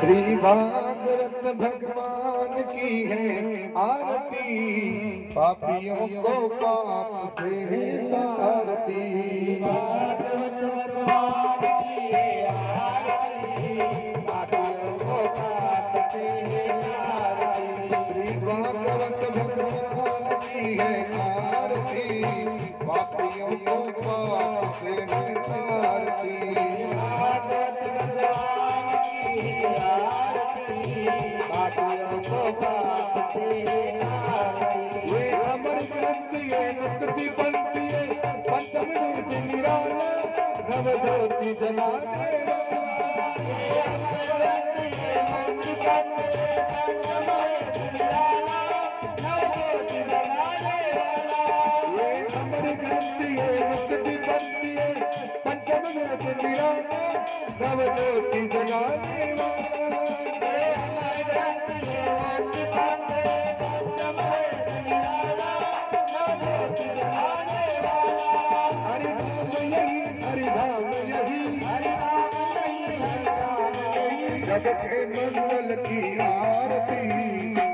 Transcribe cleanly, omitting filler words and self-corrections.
श्री भागवत भगवान की है आरती, पापियों को पाप से है तारती। भागवत भगवान की है आरती, पापियों को पाप से है तारती। श्री भागवत भगवान की है आरती, पापियों को पाप से है तारती। भागवत भगवान की है आरती, पापियों को पाप से है तारती। ये अमर ग्रंथ ये मुक्ति पंथ ये पंचम वेद निराला, नव ज्योति जलाने वाला। ये अमर ग्रंथ ये मुक्ति पंथ ये पंचम वेद निराला, नव ज्योति जलाने वाला। ये अमर ग्रंथ ये मुक्ति पंथ ये पंचम वेद निराला, नव ज्योति जलाने वाला। ये अमर ग्रंथ ये मुक्ति पंथ ये पंचम वेद निराला, नव ज्योति जलाने वाला। हरिधाम यही हरिधाम यही, हरिनाम यही, हरिनाम यही। जगत के मंगल की आरती,